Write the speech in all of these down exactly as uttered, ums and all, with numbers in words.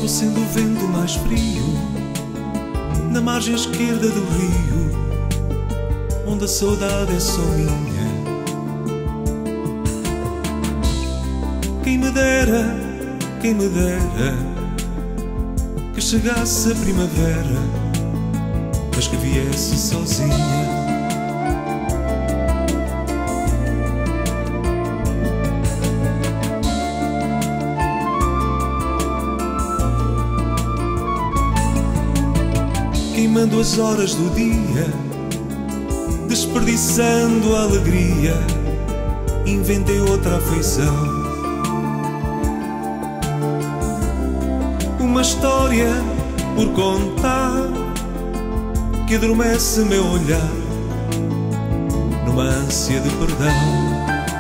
Vou sendo o vento mais frio na margem esquerda do rio, onde a saudade é só minha. Quem me dera, quem me dera que chegasse a primavera, mas que viesse sozinha. Queimando as horas do dia, desperdiçando a alegria, inventei outra afeição. Uma história por contar que adormece meu olhar numa ânsia de perdão.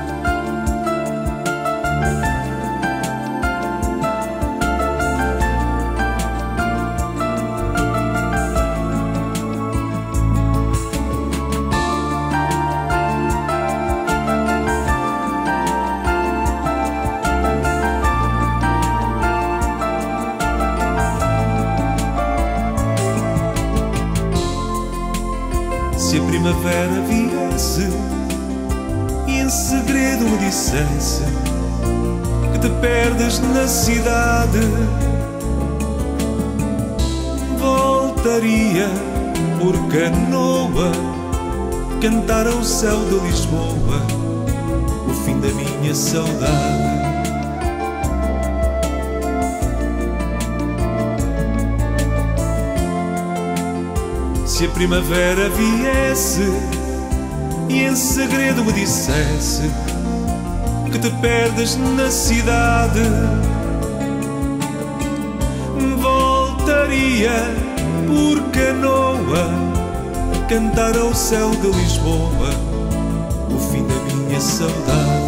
Se a primavera viesse e em segredo me dissesse que te perdes na cidade, voltaria por canoa cantar ao céu de Lisboa o fim da minha saudade. Se a primavera viesse e em segredo me dissesse que te perdes na cidade, voltaria por canoa cantar ao céu de Lisboa o fim da minha saudade.